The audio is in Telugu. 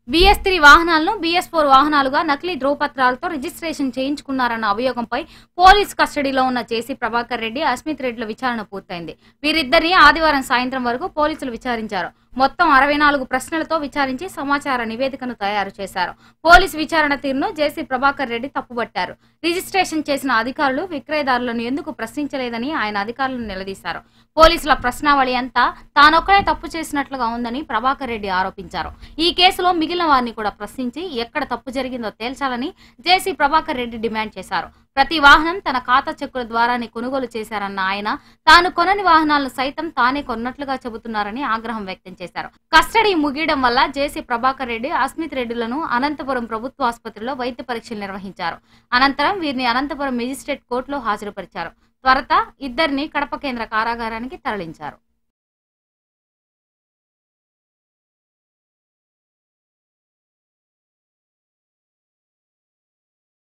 BS3 వాహనాలను BS4 వాహనాలుగా నకిలీ ధ్రువపత్రాలతో రిజిస్ట్రేషన్ చేయించుకున్నారన్న అభియోగంపై పోలీస్ కస్టడీలో ఉన్న జేసీ ప్రభాకర్ రెడ్డి, అస్మిత్ రెడ్డిల విచారణ పూర్తయింది. వీరిద్దరిని ఆదివారం సాయంత్రం వరకు పోలీసులు విచారించారు. మొత్తం 64 ప్రశ్నలతో విచారించి సమాచార నివేదికను తయారు చేశారు. పోలీసు విచారణ తీరును జేసీ ప్రభాకర్ రెడ్డి తప్పుబట్టారు. రిజిస్ట్రేషన్ చేసిన అధికారులు విక్రయదారులను ఎందుకు ప్రశ్నించలేదని ఆయన అధికారులను నిలదీశారు. పోలీసుల ప్రశ్నావళి అంతా తానొక్కడే తప్పు చేసినట్లుగా ఉందని ప్రభాకర్ రెడ్డి ఆరోపించారు. ఈ కేసులో మిగిలిన వారిని కూడా ప్రశ్నించి ఎక్కడ తప్పు జరిగిందో తేల్చాలని జేసీ ప్రభాకర్ రెడ్డి డిమాండ్ చేశారు. ప్రతి వాహనం తన ఖాతా చెక్కుల ద్వారానే కొనుగోలు చేశారన్న ఆయన తాను కొనని వాహనాలను సైతం తానే కొన్నట్లుగా చెబుతున్నారని ఆగ్రహం వ్యక్తం చేశారు. కస్టడీ ముగియడం వల్ల జేసీ ప్రభాకర్ రెడ్డి, అస్మిత్ రెడ్డిలను అనంతపురం ప్రభుత్వ ఆసుపత్రిలో వైద్య పరీక్షలు నిర్వహించారు. అనంతరం వీరిని అనంతపురం మెజిస్ట్రేట్ కోర్టులో హాజరుపరిచారు. త్వరత ఇద్దరిని కడప కేంద్ర కారాగారానికి తరలించారు.